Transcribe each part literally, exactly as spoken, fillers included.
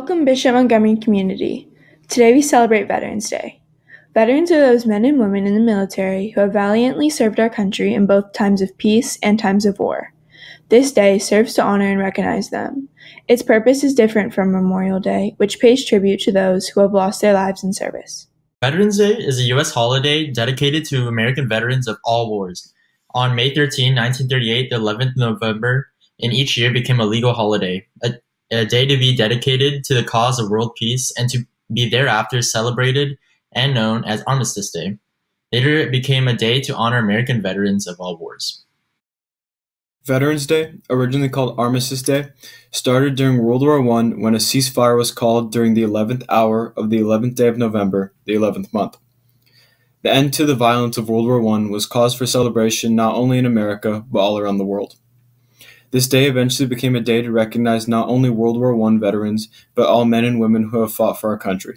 Welcome, Bishop Montgomery community. Today we celebrate Veterans Day. Veterans are those men and women in the military who have valiantly served our country in both times of peace and times of war. This day serves to honor and recognize them. Its purpose is different from Memorial Day, which pays tribute to those who have lost their lives in service. Veterans Day is a U S holiday dedicated to American veterans of all wars. On May thirteenth, nineteen thirty-eight, the eleventh of November in each year became a legal holiday, a, a day to be dedicated to the cause of world peace and to be thereafter celebrated and known as Armistice Day. Later, it became a day to honor American veterans of all wars. Veterans Day, originally called Armistice Day, started during World War One when a ceasefire was called during the eleventh hour of the eleventh day of November, the eleventh month. The end to the violence of World War One was cause for celebration not only in America, but all around the world. This day eventually became a day to recognize not only World War One veterans, but all men and women who have fought for our country.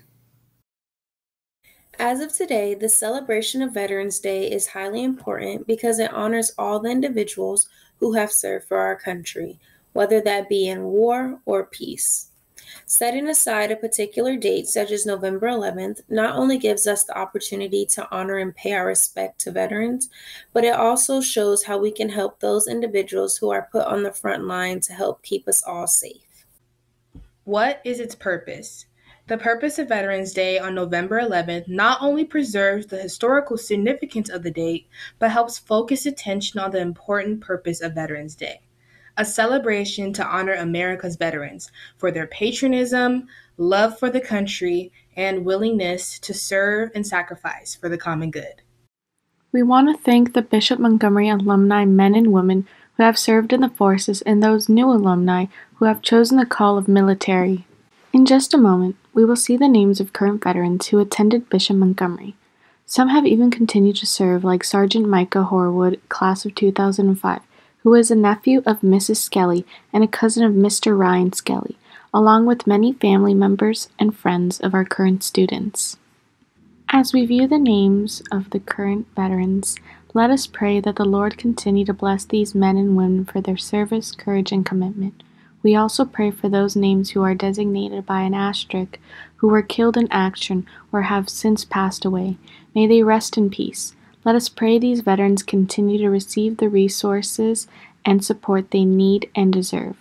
As of today, the celebration of Veterans Day is highly important because it honors all the individuals who have served for our country, whether that be in war or peace. Setting aside a particular date, such as November eleventh, not only gives us the opportunity to honor and pay our respect to veterans, but it also shows how we can help those individuals who are put on the front line to help keep us all safe. What is its purpose? The purpose of Veterans Day on November eleventh not only preserves the historical significance of the date, but helps focus attention on the important purpose of Veterans Day, a celebration to honor America's veterans for their patriotism, love for the country, and willingness to serve and sacrifice for the common good. We want to thank the Bishop Montgomery alumni men and women who have served in the forces and those new alumni who have chosen the call of military. In just a moment, we will see the names of current veterans who attended Bishop Montgomery. Some have even continued to serve, like Sergeant Micah Horwood, class of two thousand five, who is a nephew of Missus Skelly and a cousin of Mister Ryan Skelly, along with many family members and friends of our current students. As we view the names of the current veterans, let us pray that the Lord continue to bless these men and women for their service, courage, and commitment. We also pray for those names who are designated by an asterisk, who were killed in action or have since passed away. May they rest in peace. Let us pray these veterans continue to receive the resources and support they need and deserve.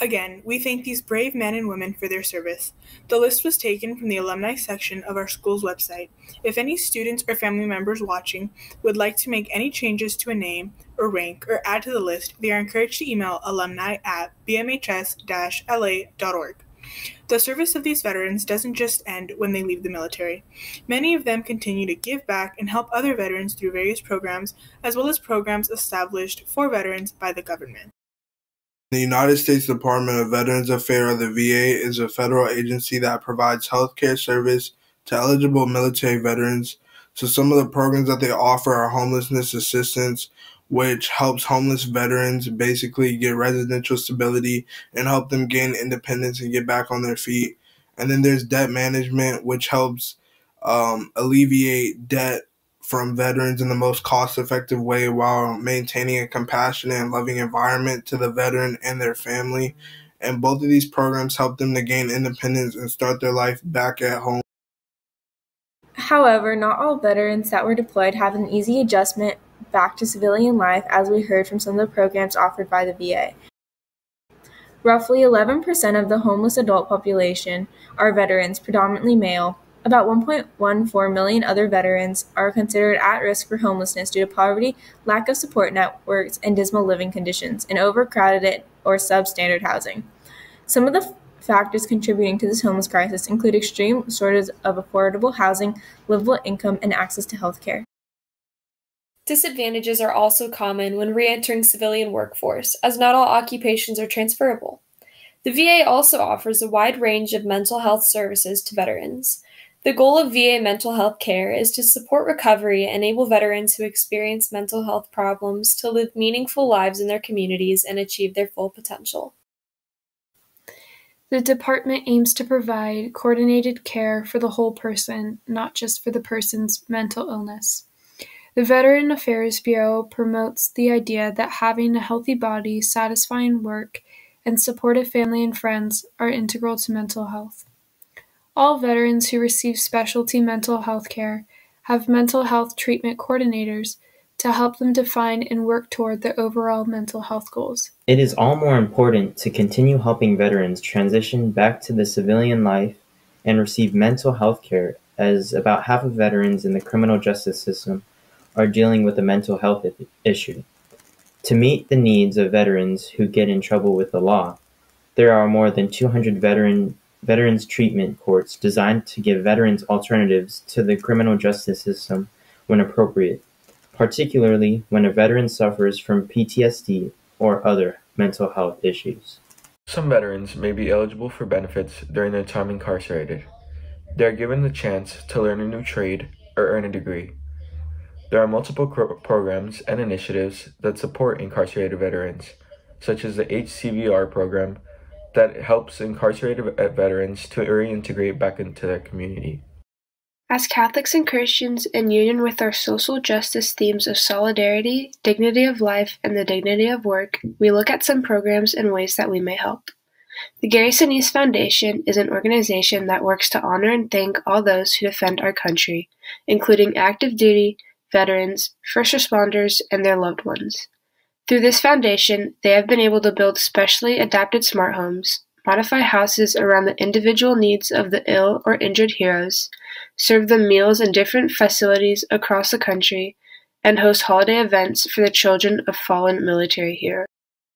Again, we thank these brave men and women for their service. The list was taken from the alumni section of our school's website. If any students or family members watching would like to make any changes to a name or rank or add to the list, they are encouraged to email alumni at b m h s dash l a dot org. The service of these veterans doesn't just end when they leave the military. Many of them continue to give back and help other veterans through various programs, as well as programs established for veterans by the government. The United States Department of Veterans Affairs, or the V A, is a federal agency that provides health care service to eligible military veterans. So some of the programs that they offer are homelessness assistance, which helps homeless veterans basically get residential stability and help them gain independence and get back on their feet. And then there's debt management, which helps um, alleviate debt from veterans in the most cost-effective way while maintaining a compassionate and loving environment to the veteran and their family. And both of these programs help them to gain independence and start their life back at home. However, not all veterans that were deployed have an easy adjustment back to civilian life, as we heard from some of the programs offered by the V A. Roughly eleven percent of the homeless adult population are veterans, predominantly male. About one point one four million other veterans are considered at risk for homelessness due to poverty, lack of support networks, and dismal living conditions in overcrowded or substandard housing. Some of the f- factors contributing to this homeless crisis include extreme shortage of affordable housing, livable income, and access to health care. Disadvantages are also common when re-entering civilian workforce, as not all occupations are transferable. The V A also offers a wide range of mental health services to veterans. The goal of V A mental health care is to support recovery and enable veterans who experience mental health problems to live meaningful lives in their communities and achieve their full potential. The department aims to provide coordinated care for the whole person, not just for the person's mental illness. The Veteran Affairs Bureau promotes the idea that having a healthy body, satisfying work, and supportive family and friends are integral to mental health. All veterans who receive specialty mental health care have mental health treatment coordinators to help them define and work toward their overall mental health goals. It is all more important to continue helping veterans transition back to the civilian life and receive mental health care, as about half of veterans in the criminal justice system are dealing with a mental health issue. To meet the needs of veterans who get in trouble with the law, there are more than two hundred veteran veterans treatment courts designed to give veterans alternatives to the criminal justice system when appropriate, particularly when a veteran suffers from P T S D or other mental health issues. Some veterans may be eligible for benefits during their time incarcerated. They are given the chance to learn a new trade or earn a degree. There are multiple cro- programs and initiatives that support incarcerated veterans, such as the H C V R program that helps incarcerated veterans to reintegrate back into their community. As Catholics and Christians, in union with our social justice themes of solidarity, dignity of life, and the dignity of work, we look at some programs and ways that we may help. The Gary Sinise Foundation is an organization that works to honor and thank all those who defend our country, including active duty, veterans, first responders, and their loved ones. Through this foundation, they have been able to build specially adapted smart homes, modify houses around the individual needs of the ill or injured heroes, serve them meals in different facilities across the country, and host holiday events for the children of fallen military heroes.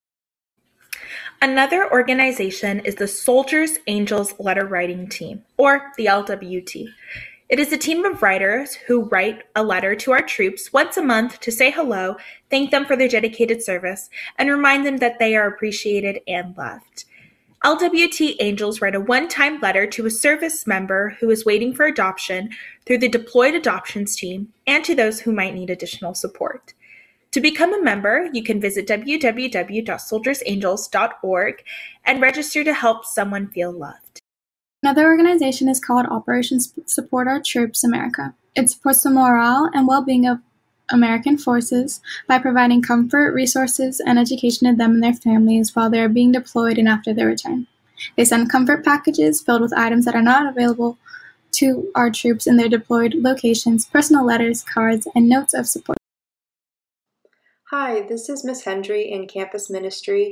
Another organization is the Soldiers Angels Letter Writing Team, or the L W T. It is a team of writers who write a letter to our troops once a month to say hello, thank them for their dedicated service, and remind them that they are appreciated and loved. L W T Angels write a one-time letter to a service member who is waiting for adoption through the Deployed Adoptions Team and to those who might need additional support. To become a member, you can visit w w w dot soldiers angels dot org and register to help someone feel loved. Another organization is called Operation Support Our Troops America. It supports the morale and well-being of American forces by providing comfort, resources, and education to them and their families while they are being deployed and after their return. They send comfort packages filled with items that are not available to our troops in their deployed locations, personal letters, cards, and notes of support. Hi, this is Miss Hendry in Campus Ministry,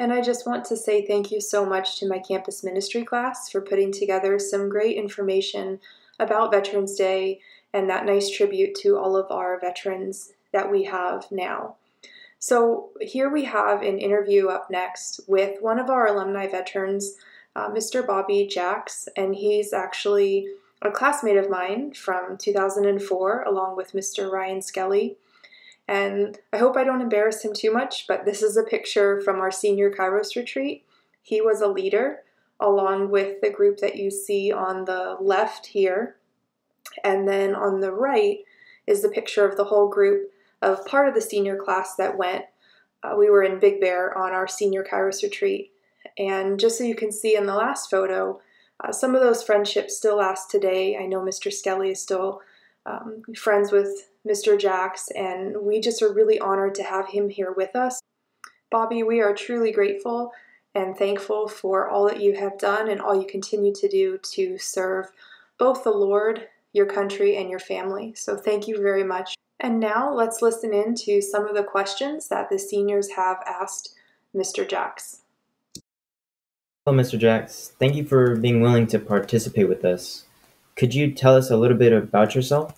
And I just want to say thank you so much to my campus ministry class for putting together some great information about Veterans Day and that nice tribute to all of our veterans that we have now. So here we have an interview up next with one of our alumni veterans, uh, Mister Bobby Jacks, and he's actually a classmate of mine from two thousand four, along with Mister Ryan Skelly. And I hope I don't embarrass him too much, but this is a picture from our senior Kairos retreat. He was a leader, along with the group that you see on the left here. And then on the right is the picture of the whole group of part of the senior class that went. Uh, we were in Big Bear on our senior Kairos retreat. And just so you can see in the last photo, uh, some of those friendships still last today. I know Mister Skelly is still um, friends with Mister Jacks, and we just are really honored to have him here with us. Bobby, we are truly grateful and thankful for all that you have done and all you continue to do to serve both the Lord, your country, and your family. So thank you very much. And now let's listen in to some of the questions that the seniors have asked Mister Jacks. Hello, Mister Jacks. Thank you for being willing to participate with us. Could you tell us a little bit about yourself?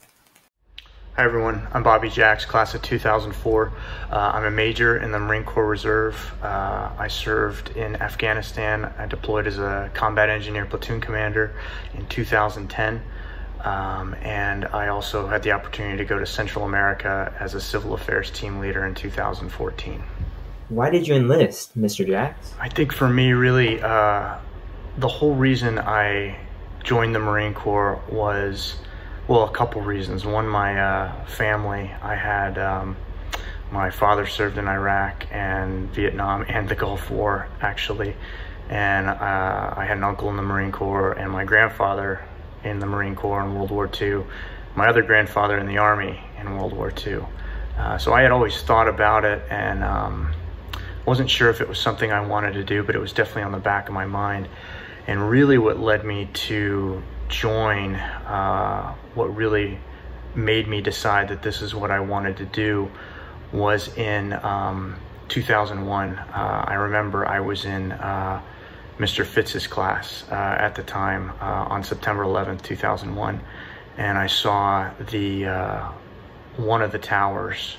Hi everyone, I'm Bobby Jacks, class of two thousand four. Uh, I'm a major in the Marine Corps Reserve. Uh, I served in Afghanistan. I deployed as a combat engineer platoon commander in two thousand ten. Um, and I also had the opportunity to go to Central America as a civil affairs team leader in two thousand fourteen. Why did you enlist, Mister Jacks? I think for me, really, uh, the whole reason I joined the Marine Corps was, well, a couple reasons. One, my uh, family. I had, um, my father served in Iraq and Vietnam and the Gulf War, actually. And uh, I had an uncle in the Marine Corps and my grandfather in the Marine Corps in World War Two. My other grandfather in the Army in World War Two. Uh, so I had always thought about it and um, wasn't sure if it was something I wanted to do, but it was definitely on the back of my mind. And really what led me to join, uh, what really made me decide that this is what I wanted to do was in um, two thousand one. Uh, I remember I was in uh, Mister Fitz's class uh, at the time uh, on September eleventh, two thousand one, and I saw the uh, one of the towers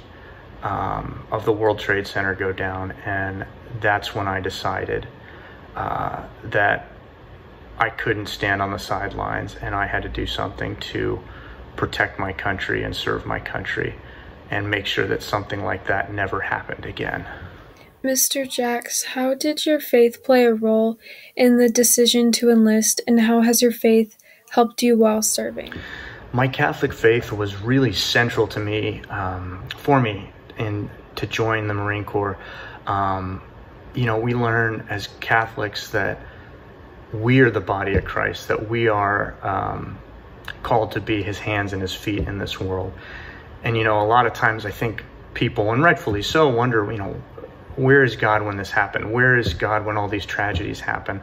um, of the World Trade Center go down, and that's when I decided uh, that I couldn't stand on the sidelines and I had to do something to protect my country and serve my country and make sure that something like that never happened again. Mister Jacks, how did your faith play a role in the decision to enlist, and how has your faith helped you while serving? My Catholic faith was really central to me, um, for me, in to join the Marine Corps. Um, you know, we learn as Catholics that we are the body of Christ, that we are um, called to be his hands and his feet in this world. And, you know, a lot of times I think people, and rightfully so, wonder, you know, where is God when this happened? Where is God when all these tragedies happen?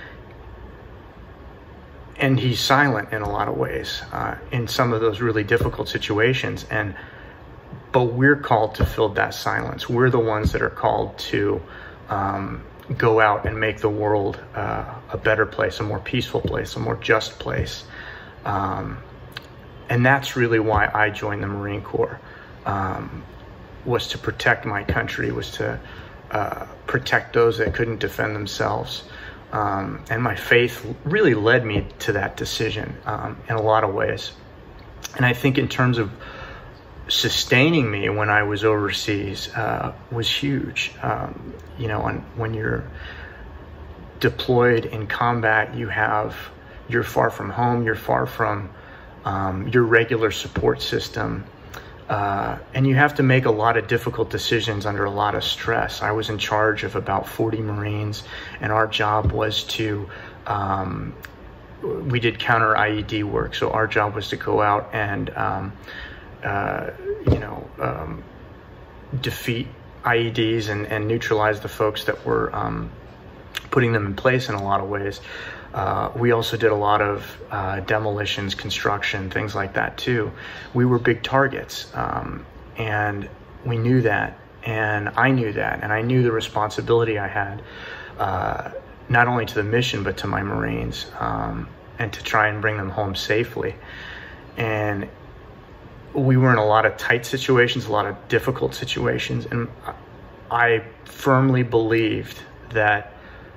And he's silent in a lot of ways uh, in some of those really difficult situations. And but we're called to fill that silence. We're the ones that are called to um, go out and make the world uh, a better place, a more peaceful place, a more just place. Um, and that's really why I joined the Marine Corps, um, was to protect my country, was to uh, protect those that couldn't defend themselves. Um, and my faith really led me to that decision um, in a lot of ways. And I think in terms of sustaining me when I was overseas uh, was huge. Um, you know, and when you're deployed in combat, you have, you're far from home, you're far from um, your regular support system. Uh, and you have to make a lot of difficult decisions under a lot of stress. I was in charge of about forty Marines, and our job was to, um, we did counter I E D work. So our job was to go out and, um, uh, you know, um, defeat I E Ds and, and neutralize the folks that were um, putting them in place in a lot of ways. Uh, we also did a lot of uh, demolitions, construction, things like that too. We were big targets, um, and we knew that And I knew that, and I knew the responsibility I had, uh, not only to the mission, but to my Marines, um, and to try and bring them home safely. And we were in a lot of tight situations, a lot of difficult situations, and I firmly believed that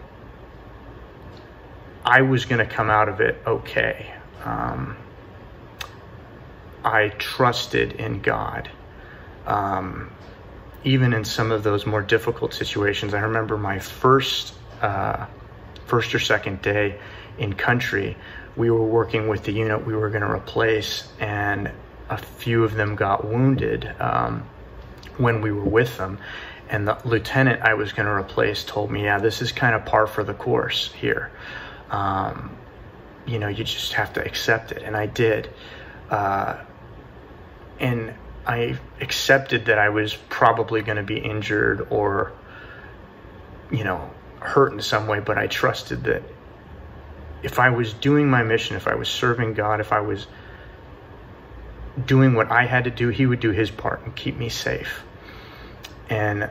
I was going to come out of it okay. Um, I trusted in God. Um, even in some of those more difficult situations. I remember my first, uh, first or second day in country, we were working with the unit we were going to replace, and a few of them got wounded um, when we were with them. And the lieutenant I was going to replace told me, yeah, this is kind of par for the course here. Um, you know, you just have to accept it. And I did. Uh, and I accepted that I was probably going to be injured or, you know, hurt in some way, but I trusted that if I was doing my mission, if I was serving God, if I was doing what I had to do, he would do his part and keep me safe and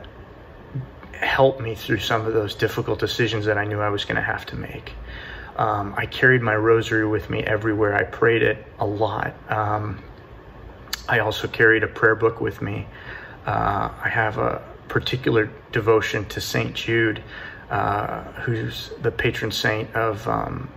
help me through some of those difficult decisions that I knew I was going to have to make. Um, I carried my rosary with me everywhere. I prayed it a lot. Um, I also carried a prayer book with me. Uh, I have a particular devotion to Saint Jude, uh, who's the patron saint of um,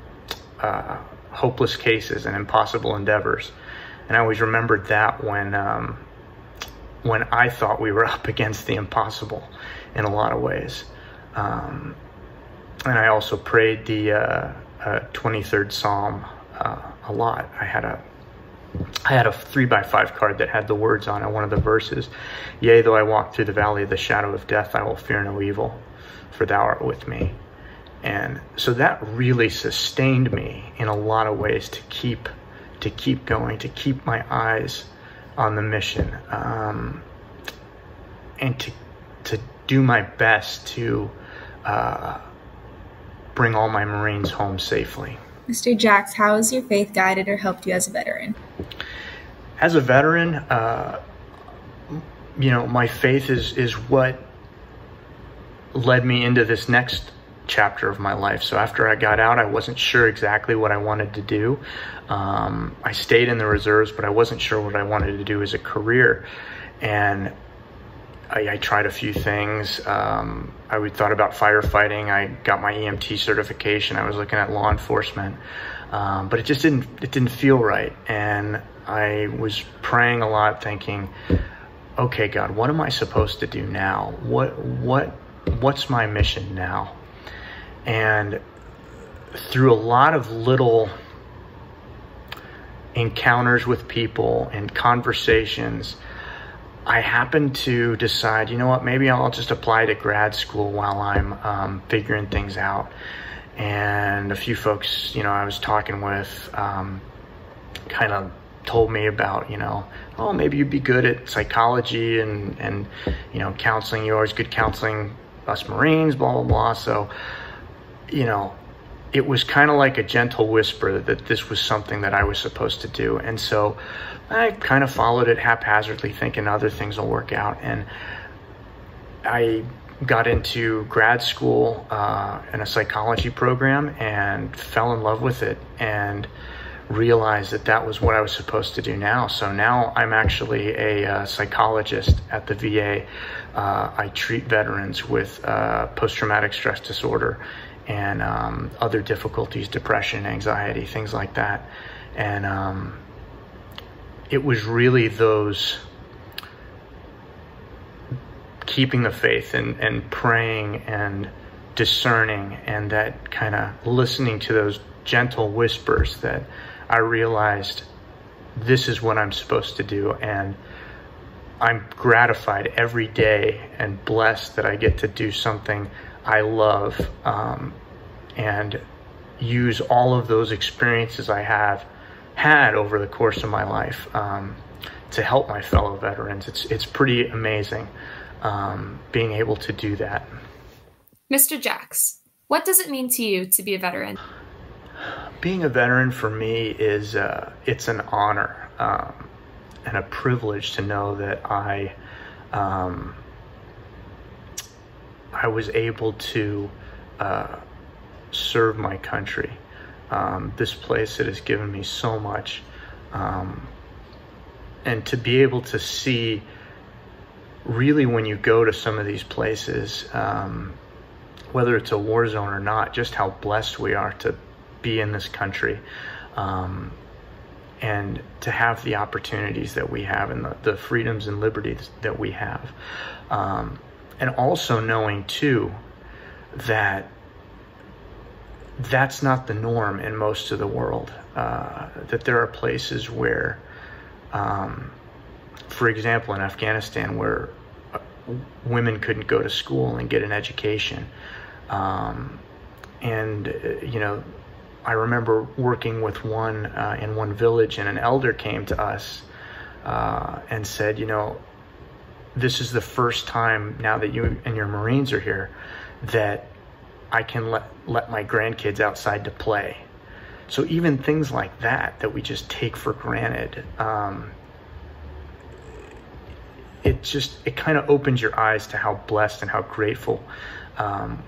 uh, hopeless cases and impossible endeavors. And I always remembered that when, um, when I thought we were up against the impossible in a lot of ways. Um, and I also prayed the uh, uh, twenty-third Psalm uh, a lot. I had a I had a three by five card that had the words on it, one of the verses. Yea, though I walk through the valley of the shadow of death, I will fear no evil, for thou art with me. And so that really sustained me in a lot of ways to keep, to keep going, to keep my eyes on the mission, um, and to, to do my best to uh, bring all my Marines home safely. Mister Jacks, how has your faith guided or helped you as a veteran? As a veteran, uh, you know, my faith is, is what led me into this next chapter of my life. So after I got out, I wasn't sure exactly what I wanted to do. Um, I stayed in the reserves, but I wasn't sure what I wanted to do as a career. And I, I tried a few things. Um, I would thought about firefighting. I got my E M T certification. I was looking at law enforcement, um, but it just didn't. It didn't feel right. And I was praying a lot, thinking, "Okay, God, what am I supposed to do now? What what what's my mission now?" And through a lot of little encounters with people and conversations, I happened to decide, you know what, maybe I'll just apply to grad school while I'm um, figuring things out. And a few folks, you know, I was talking with um, kind of told me about, you know, oh, maybe you'd be good at psychology and, and you know, counseling. You're always good counseling us Marines, blah, blah, blah. So, you know, it was kind of like a gentle whisper that this was something that I was supposed to do. And so I kind of followed it haphazardly, thinking other things will work out. And I got into grad school uh, in a psychology program and fell in love with it and realized that that was what I was supposed to do now. So now I'm actually a uh, psychologist at the V A. Uh, I treat veterans with uh, post-traumatic stress disorder and um, other difficulties, depression, anxiety, things like that. And um, it was really those keeping the faith and, and praying and discerning and that kind of listening to those gentle whispers that I realized this is what I'm supposed to do. And I'm gratified every day and blessed that I get to do something I love um, and use all of those experiences I have had over the course of my life um, to help my fellow veterans. It's, it's pretty amazing um, being able to do that. Mister Jacks, what does it mean to you to be a veteran? Being a veteran for me is uh, it's an honor um, and a privilege to know that I um, I was able to uh, serve my country. Um, this place that has given me so much. Um, and to be able to see, really, when you go to some of these places, um, whether it's a war zone or not, just how blessed we are to be in this country, um, and to have the opportunities that we have and the, the freedoms and liberties that we have. Um, and also knowing, too, that that's not the norm in most of the world, uh, that there are places where, um, for example, in Afghanistan, where uh, women couldn't go to school and get an education. Um, and, uh, you know, I remember working with one uh, in one village, and an elder came to us uh, and said, you know, this is the first time now that you and your Marines are here that I can let, let my grandkids outside to play. So even things like that, that we just take for granted, um, it just, it kind of opens your eyes to how blessed and how grateful um,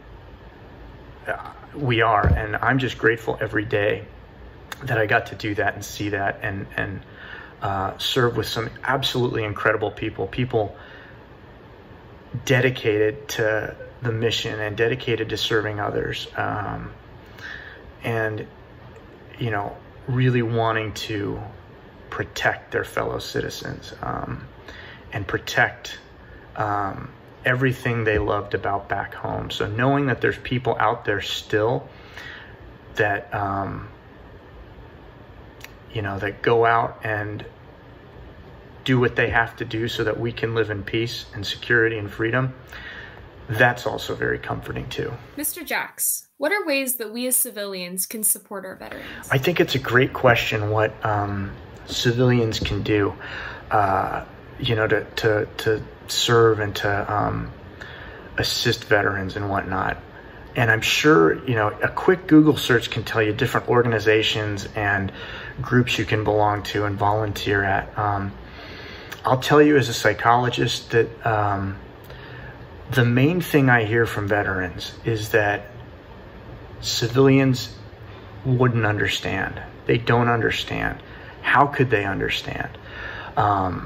we are. And I'm just grateful every day that I got to do that and see that and, and uh, serve with some absolutely incredible people, people dedicated to the mission and dedicated to serving others, um, and, you know, really wanting to protect their fellow citizens, um, and protect um, everything they loved about back home. So knowing that there's people out there still that, um, you know, that go out and do what they have to do so that we can live in peace and security and freedom, that's also very comforting too. Mister Jacks, what are ways that we as civilians can support our veterans? I think it's a great question what um, civilians can do, uh, you know, to, to, to serve and to um, assist veterans and whatnot. And I'm sure, you know, a quick Google search can tell you different organizations and groups you can belong to and volunteer at. Um, I'll tell you as a psychologist that um, the main thing I hear from veterans is that civilians wouldn't understand. They don't understand. How could they understand? Um,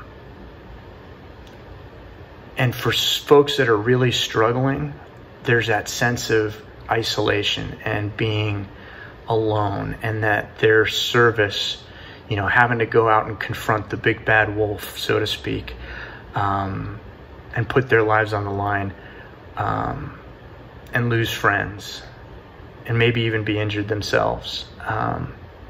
and for folks that are really struggling, there's that sense of isolation and being alone, and that their service, you know, having to go out and confront the big bad wolf, so to speak, um, and put their lives on the line, um, and lose friends, and maybe even be injured themselves. Um,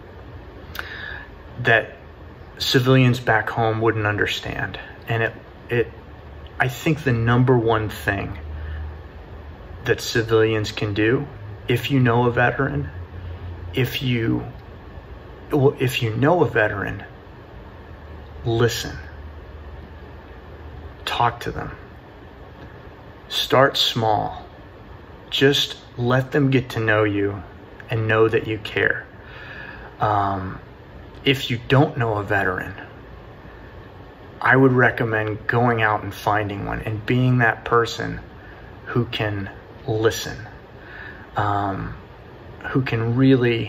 that civilians back home wouldn't understand. And it, it, I think the number one thing that civilians can do, if you know a veteran, if you, well, if you know a veteran, listen, talk to them, start small, just let them get to know you and know that you care. Um, if you don't know a veteran, I would recommend going out and finding one and being that person who can listen, um, who can really,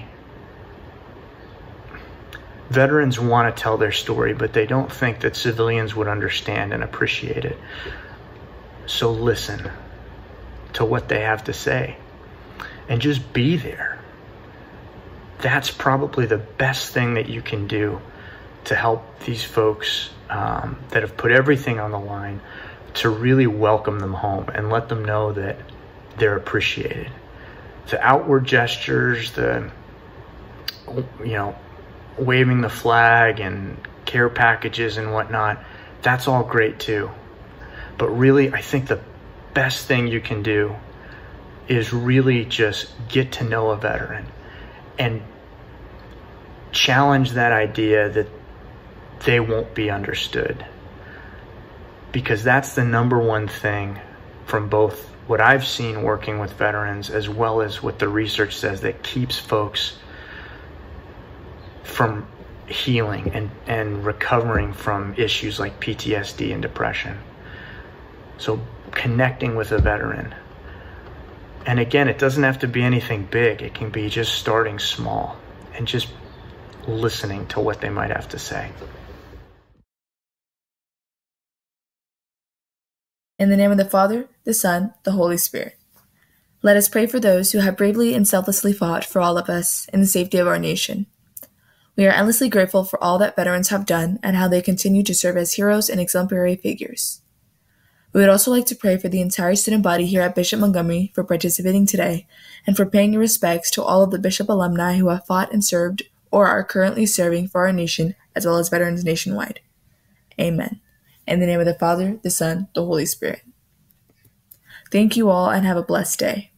veterans want to tell their story, but they don't think that civilians would understand and appreciate it. So listen to what they have to say and just be there. That's probably the best thing that you can do to help these folks um, that have put everything on the line, to really welcome them home and let them know that they're appreciated. The outward gestures, the, you know, waving the flag and care packages and whatnot, that's all great too. But really, I think the best thing you can do is really just get to know a veteran and challenge that idea that they won't be understood. Because that's the number one thing from both what I've seen working with veterans as well as what the research says that keeps folks from healing and, and recovering from issues like P T S D and depression. So connecting with a veteran, And again, it doesn't have to be anything big. It can be just starting small and just listening to what they might have to say. In the name of the Father, the Son, the Holy Spirit. Let us pray for those who have bravely and selflessly fought for all of us in the safety of our nation. We are endlessly grateful for all that veterans have done and how they continue to serve as heroes and exemplary figures. We would also like to pray for the entire student body here at Bishop Montgomery for participating today and for paying your respects to all of the Bishop alumni who have fought and served or are currently serving for our nation as well as veterans nationwide. Amen. In the name of the Father, the Son, the Holy Spirit. Thank you all and have a blessed day.